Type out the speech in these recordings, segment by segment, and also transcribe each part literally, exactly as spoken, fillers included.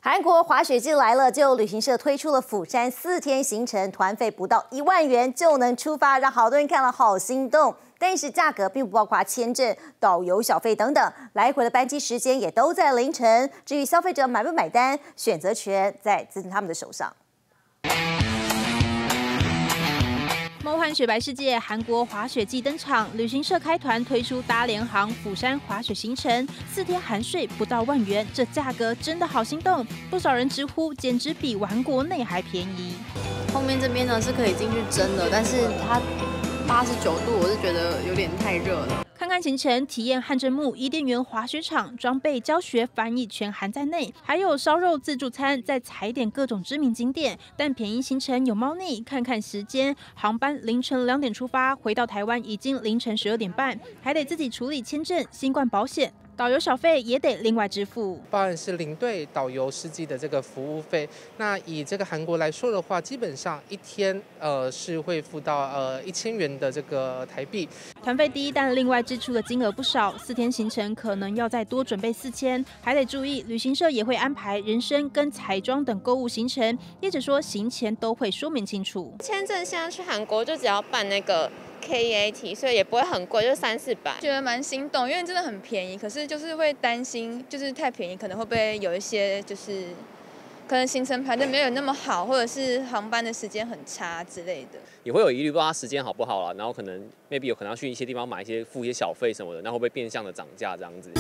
韩国滑雪季来了，就有旅行社推出了釜山四天行程，团费不到一万元就能出发，让好多人看了好心动。但是价格并不包括签证、导游小费等等，来回的班机时间也都在凌晨。至于消费者买不买单，选择权在自他们的手上。 梦幻雪白世界，韩国滑雪季登场，旅行社开团推出搭联航釜山滑雪行程，四天含税不到万元，这价格真的好心动，不少人直呼简直比玩国内还便宜。 后面这边呢是可以进去蒸的，但是它八十九度，我是觉得有点太热了。 看看行程，体验汗蒸木伊甸园滑雪场，装备、教学、翻译全含在内，还有烧肉自助餐，再踩点各种知名景点。但便宜行程有猫腻，看看时间，航班凌晨两点出发，回到台湾已经凌晨十二点半，还得自己处理签证、新冠保险。 导游小费也得另外支付， 包含是领队、导游、司机的这个服务费。那以这个韩国来说的话，基本上一天呃是会付到呃一千元的这个台币。 团费低，但另外支出的金额不少，四天行程可能要再多准备四千，还得注意旅行社也会安排人参跟彩妆等购物行程，业者说行前都会说明清楚。 签证现在去韩国就只要办那个 K E A T， 所以也不会很贵，就三四百。 觉得蛮心动，因为真的很便宜，可是就是会担心，就是太便宜，可能会不会有一些就是可能行程排的没有那么好，或者是航班的时间很差之类的， 也会有疑虑，不知道它时间好不好啦。然后可能 maybe 有可能要去一些地方买一些付一些小费什么的，那会不会变相的涨价这样子？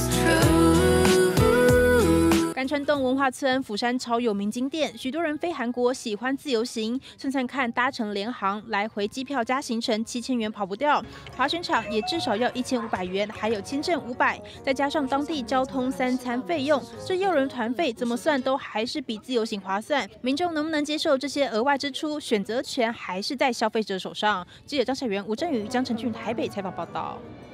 甘川洞文化村釜山超有名景点，许多人飞韩国喜欢自由行，算算看搭乘联航来回机票加行程七千元跑不掉，滑雪场也至少要一千五百元，还有签证五百，再加上当地交通三餐费用，这诱人团费怎么算都还是比自由行划算。民众能不能接受这些额外支出，选择权还是在消费者手上。记者张小媛、吴振宇、江成俊台北采访报道。